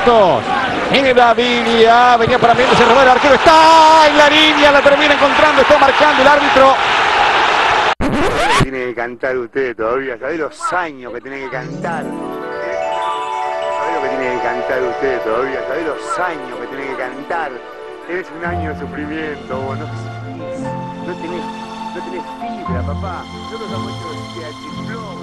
Frutos. Villa, venía para Méndez, se robó el arquero, está en la línea, la termina encontrando, está marcando el árbitro. Tiene que cantar usted todavía, ¿sabés los años que tiene que cantar? ¿Sabés lo que tiene que cantar usted todavía? ¿Sabés los años que tiene que cantar? Tenés un año de sufrimiento, vos no tenés fibra, papá. Nosotros hemos hecho teatriflow.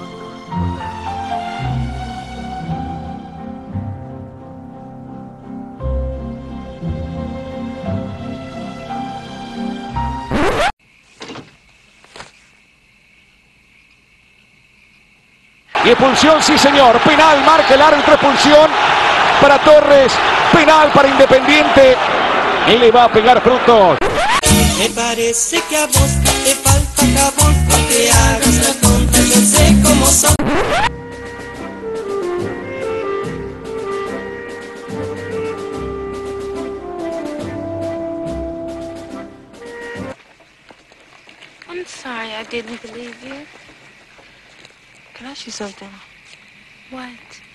Y expulsión, sí señor, penal, marca el árbitro, expulsión para Torres, penal para Independiente, y le va a pegar Frutos. Me parece que a vos te falta jabón, no te hagas la tonta, yo sé cómo son. I'm sorry I didn't believe you. Can I ask you something? What?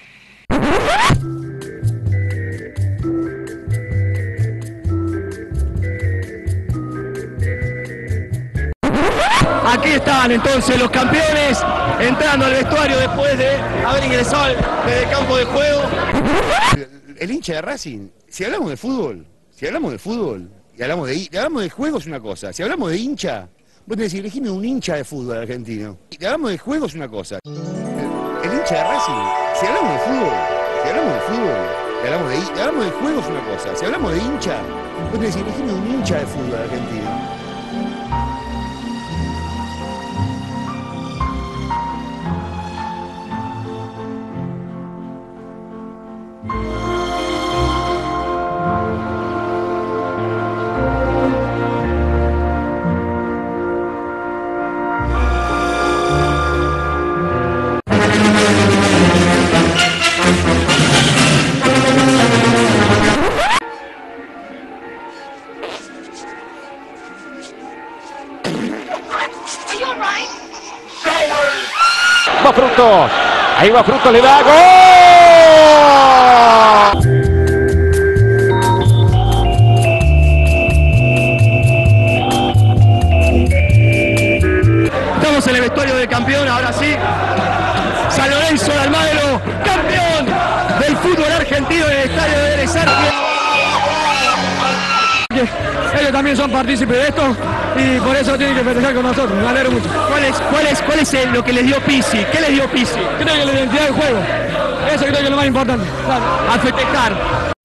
Aquí están entonces los campeones entrando al vestuario después de haber ingresado desde el campo de juego. El hincha de Racing, si hablamos de fútbol, y hablamos de juego es una cosa, si hablamos de hincha, vos tenés que elegirme un hincha de fútbol argentino. Si hablamos de juego es una cosa. El hincha de Racing, si hablamos de fútbol, y hablamos de juego es una cosa, si hablamos de hincha, vos tenés que elegirme un hincha de fútbol argentino. Va Frutos, ahí va Frutos, le da ¡gol! Estamos en el vestuario del campeón, ahora sí. San Lorenzo de Almagro, campeón del fútbol argentino en el estadio de Vélez Sarsfield. Ellos también son partícipes de esto y por eso tienen que festejar con nosotros, me alegro mucho. ¿Cuál es lo que les dio Pizzi? ¿Qué les dio Pizzi? Creo que la identidad del juego, eso creo que es lo más importante. Claro. A festejar.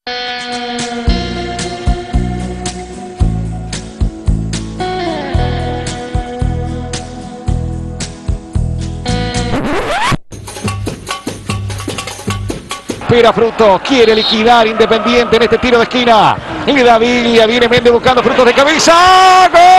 Espera Frutos, quiere liquidar Independiente en este tiro de esquina. Le da Villa, viene Méndez buscando Frutos de cabeza. ¡Gol!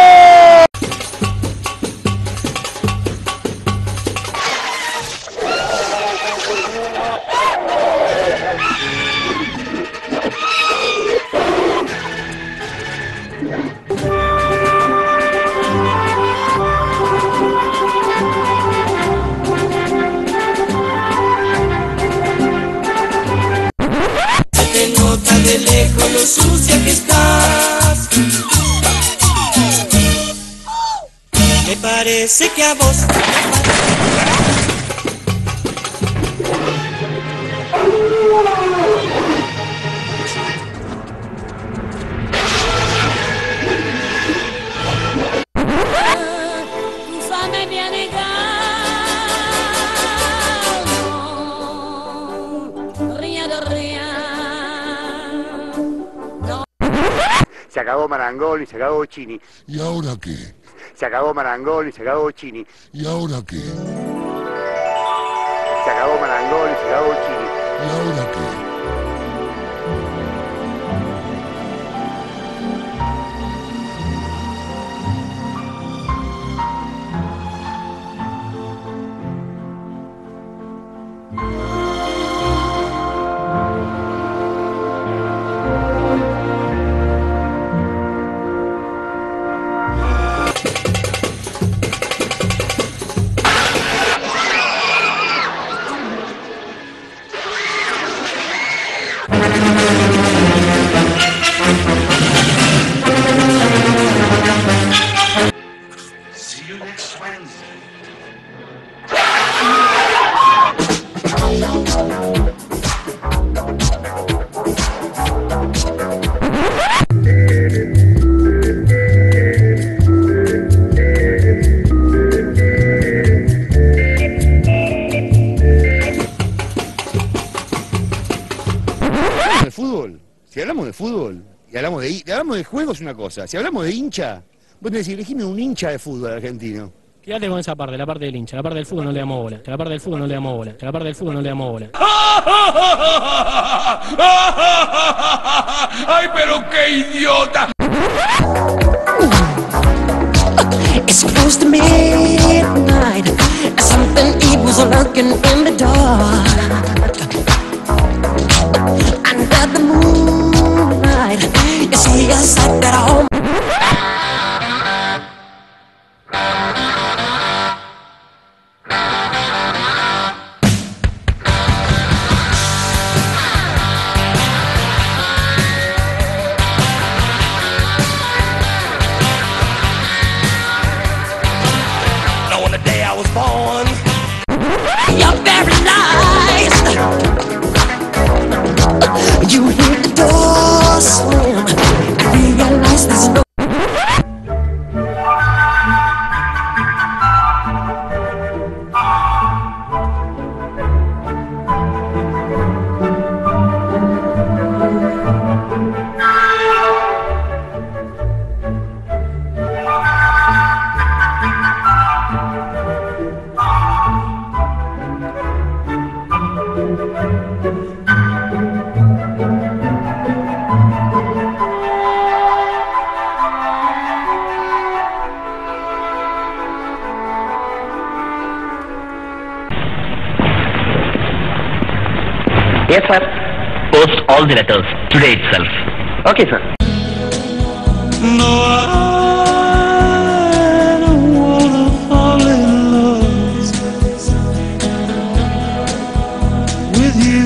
De lejos lo sucia que estás. Me parece que a vos Se acabó Marangoni, se acabó Chini. ¿Y ahora qué? Se acabó Marangoni, se acabó Chini. ¿Y ahora qué? Se acabó Marangoni, se acabó Chini. ¿Y ahora qué? you next Wednesday. De fútbol, si hablamos de fútbol y hablamos de juego es una cosa, si hablamos de hincha, vos tenés que decir, elegime un hincha de fútbol argentino. Quédate con esa parte, la parte del hincha, la parte del fútbol no le damos bola, la parte del fútbol no le damos bola, la parte del fútbol no le damos bola. ¡Ay, pero qué idiota! It's close to midnight. Something evil's lurking in the dark. Under the moonlight, you see a sight that I you're paralyzed. You hear the door slam and realize there's no. Yes, sir. Post all the letters today itself. Okay, sir. No, I don't wanna fall in love with you.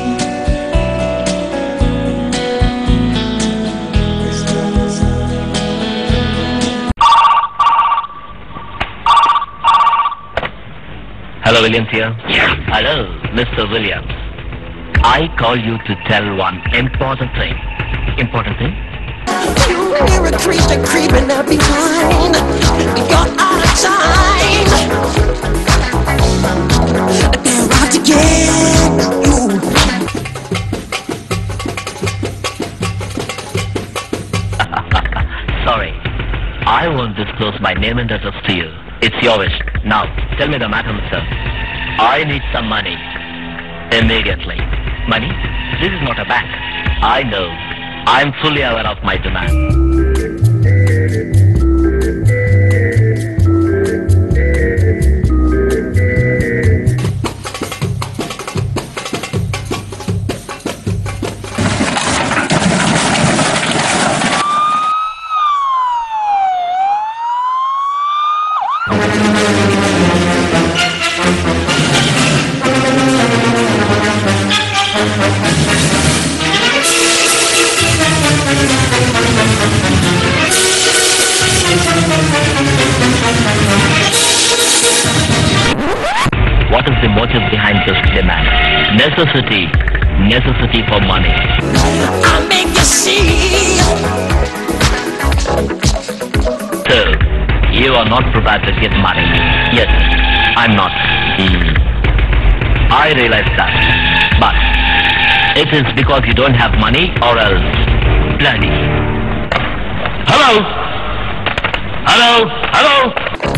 Hello, Williams here. Hello, Mr. Williams. I call you to tell one important thing. Important thing? You hear a creature creeping up behind. You're out of time. They're out to get you. Sorry. I won't disclose my name and address to you. It's your wish. Now, tell me the matter, mister. I need some money. Immediately. Money? This is not a bank. I know. I'm fully aware of my demand. What is the motive behind this demand? Necessity. Necessity for money. I'll make you see. So, you are not prepared to give money. Yes, I'm not. I realize that. But it is because you don't have money or else bloody. Hello? Hello? Hello?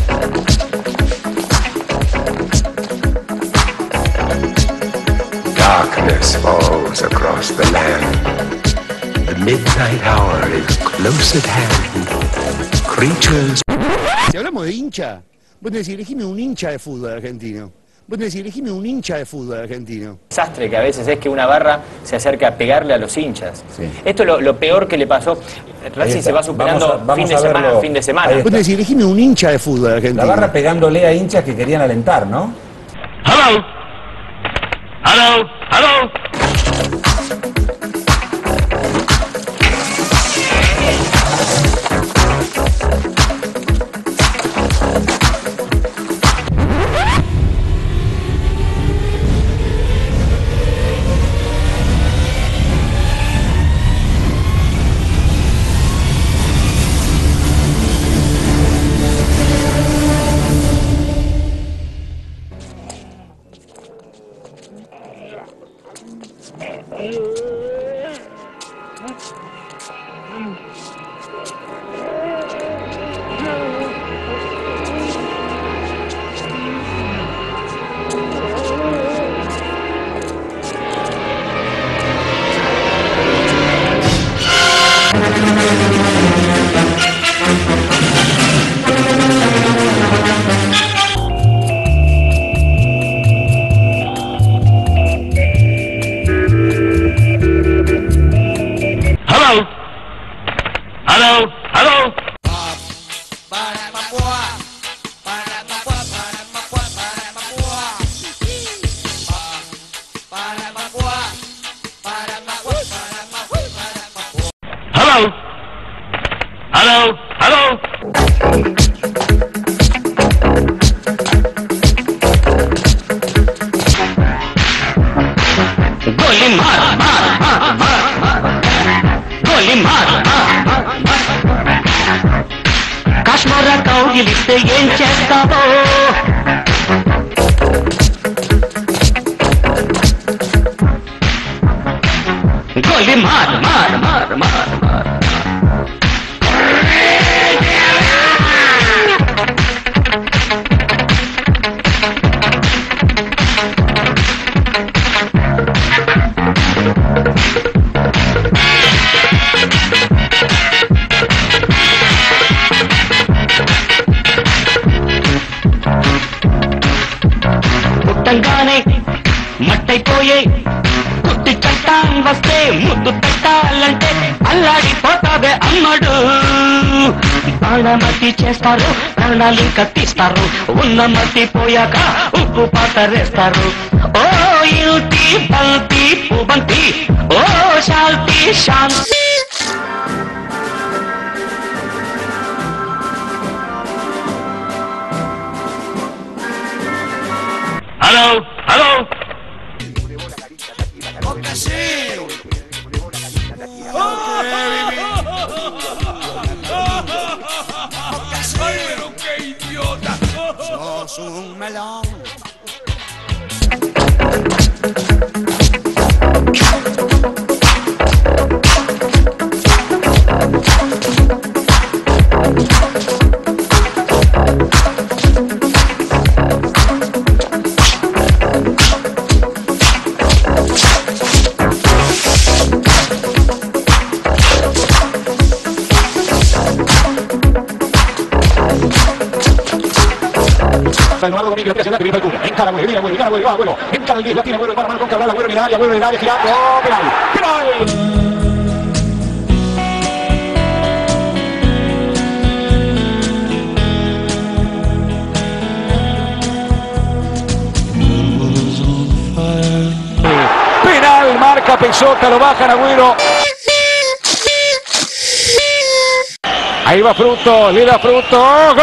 Darkness falls across the land. The midnight hour is close at hand. Creatures. Si hablamos de hincha, vos tenés que decir, elegime un hincha de fútbol argentino. Vos tenés que decir, elegime un hincha de fútbol argentino. Desastre que a veces es que una barra se acerca a pegarle a los hinchas. Sí. Esto es lo peor que le pasó. Racing se va superando fin de semana. Vos tenés que decir, elegime un hincha de fútbol argentino. La barra pegándole a hinchas que querían alentar, ¿no? Hello. Hello. Hello. కౌగిలిస్తే ఏం చేస్తావో గోలి మార్ మార్ మార్ మార్ మార్ పుట్టంగానే మట్టైపోయే పుట్టి చట్టం వస్తే ముద్దు పెట్టాలంటే అల్లాడిపోతావే అమ్మడు బాణమతి చేస్తారు ప్రాణాలు కత్తిస్తారు ఉన్న మట్టి పోయాక ఉప్పు పాతరేస్తారు ఓ ఇంటి బంతి పుబంతి ఓ శాంతి శాంతి hello hello ¡Ay, pero qué idiota! ¡Sos un melón! Eduardo Domínguez, 3 en la primera altura. Encara Agüero, viene Agüero, gana Agüero, va Agüero. Encara el 10, la tiene Agüero, el mano con Cabral, Agüero en el área, girando. ¡Penal! ¡Penal! Penal, marca Pesota, lo bajan Agüero. Ahí va Fruto, le da Fruto. ¡Gol!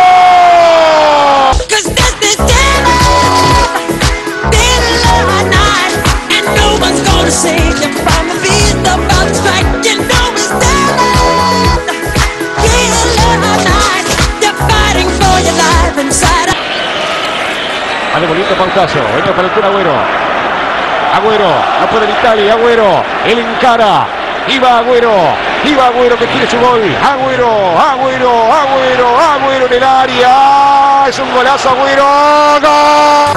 Vale, bonito pautazo, venga para el Kun Agüero. Agüero, no puede Vitali, Agüero, él encara. Iba Agüero que quiere su gol. Agüero en el área. Es un golazo Agüero. ¡Gol!